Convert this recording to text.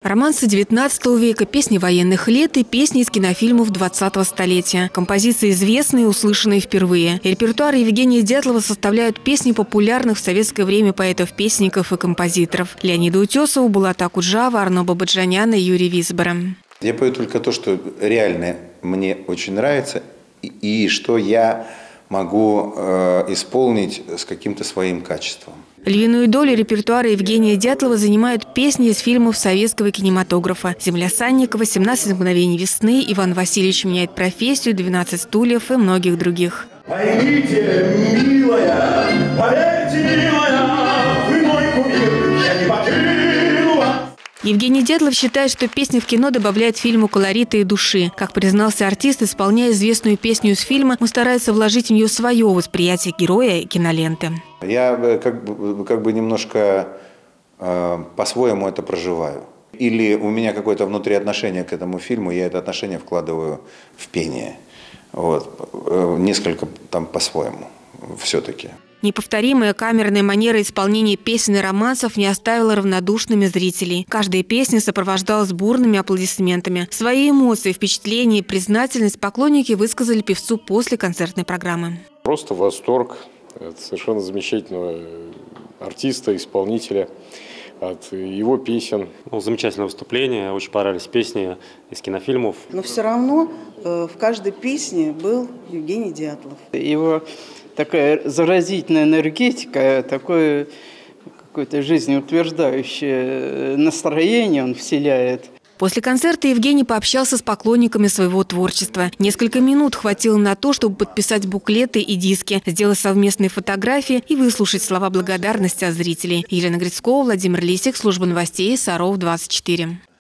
Романсы XIX века, песни военных лет и песни из кинофильмов 20-го столетия. Композиции известные и услышанные впервые. Репертуар Евгения Дятлова составляют песни популярных в советское время поэтов-песенников и композиторов. Леонида Утесова, Булата Акуджава, Арно Бабаджаняна и Юрий Висбора. Я пою только то, что реально мне очень нравится и что я могу исполнить с каким-то своим качеством. Львиную долю репертуара Евгения Дятлова занимают песни из фильмов советского кинематографа: «Земля Санникова», «17 мгновений весны», «Иван Васильевич меняет профессию», «12 стульев» и многих других. Поймите, милая, поверьте, милая, вы мой кумир, я не покину вас. Евгений Дятлов считает, что песни в кино добавляют фильму колорита и души. Как признался артист, исполняя известную песню из фильма, он старается вложить в нее свое восприятие героя и киноленты. Я как бы немножко по-своему это проживаю. Или у меня какое-то внутри отношение к этому фильму, я это отношение вкладываю в пение. Вот. Несколько там по-своему все-таки. Неповторимая камерная манера исполнения песен и романсов не оставила равнодушными зрителей. Каждая песня сопровождалась бурными аплодисментами. Свои эмоции, впечатления и признательность поклонники высказали певцу после концертной программы. Просто восторг от совершенно замечательного артиста, исполнителя, от его песен. Замечательное выступление, очень понравились песни из кинофильмов. Но все равно в каждой песне был Евгений Дятлов. Его такая заразительная энергетика, такое какое-то жизнеутверждающее настроение он вселяет. После концерта Евгений пообщался с поклонниками своего творчества. Несколько минут хватило на то, чтобы подписать буклеты и диски, сделать совместные фотографии и выслушать слова благодарности от зрителей. Елена Грицкова, Владимир Лисик, служба новостей Саров 24.